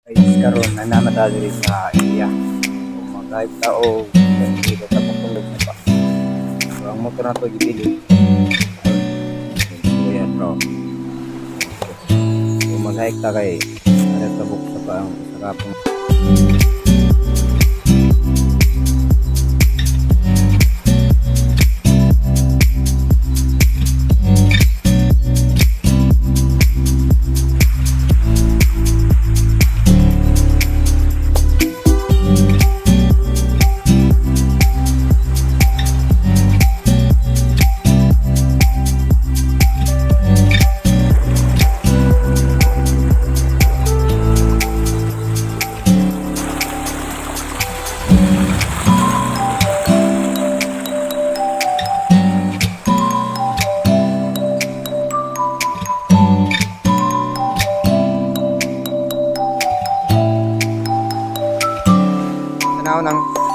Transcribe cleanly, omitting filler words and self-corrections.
guys karon nananada diri sa India. So mag-drive ta o dito ta patulog na pa. So ang motor na to gipili. So yan bro. So mag-hike ta kay ada tabok sa paang sarapong. Tanaw ng